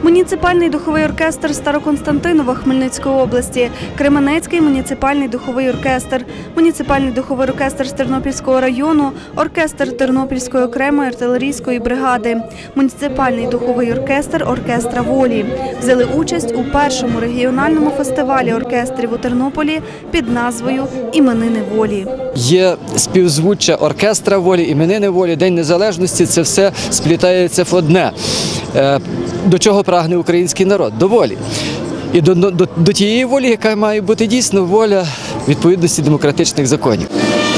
Муніципальний духовий оркестр Староконстантинова Хмельницької області, Кременецький муніципальний духовий оркестр, муніципальний духовий оркестр з Тернопільського району, оркестр Тернопільської окремої артилерійської бригади, муніципальний духовий оркестр Оркестра волі взяли участь у першому регіональному фестивалі оркестрів у Тернополі під назвою «Іменини волі». Є співзвуччя Оркестра волі, Іменини волі, День Незалежності – це все сплітається в одне. До чого прагне український народ? До волі. І до тієї волі, яка має бути дійсно воля відповідності демократичних законів.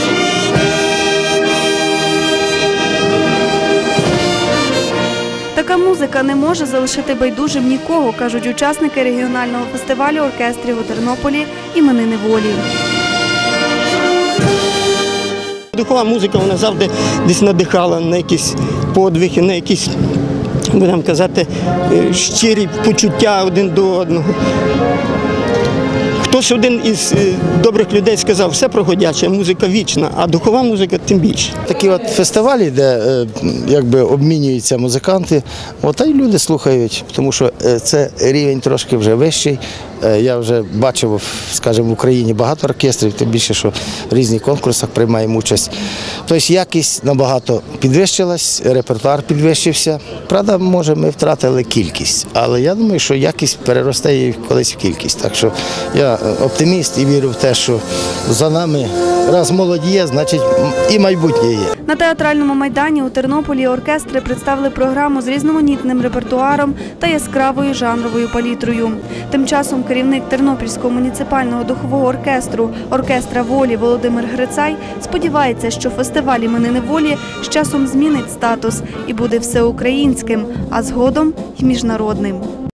Така музика не може залишити байдужим нікого, кажуть учасники регіонального фестивалю оркестрів у Тернополі «Іменини волі». Духова музика, вона завжди десь надихала на якісь подвиги, на якісь, будемо казати, щирі почуття один до одного. Хтось один із добрих людей сказав, все проходяче, музика вічна, а духова музика тим більше. Такі от фестивалі, де якби обмінюються музиканти, та й люди слухають, тому що це рівень трошки вже вищий. Я вже бачив, скажімо, в Україні багато оркестрів, тим більше, що в різних конкурсах приймаємо участь. Тобто якість набагато підвищилась, репертуар підвищився. Правда, може, ми втратили кількість, але я думаю, що якість переросте колись в кількість. Так що я оптиміст і вірю в те, що за нами, раз молодь є, значить і майбутнє є. На театральному майдані у Тернополі оркестри представили програму з різноманітним репертуаром та яскравою жанровою палітрою. Тим часом керівник Тернопільського муніципального духового оркестру «Оркестра волі» Володимир Грицай сподівається, що фестиваль «Іменини волі» з часом змінить статус і буде всеукраїнським, а згодом – й міжнародним.